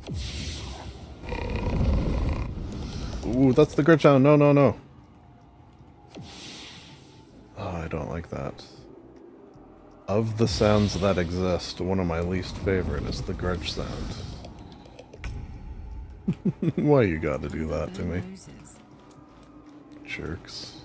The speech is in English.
Ooh, that's the Grudge sound. No, no, no. Oh, I don't like that. Of the sounds that exist, one of my least favorite is the Grudge sound. Why you gotta do that to me? Jerks.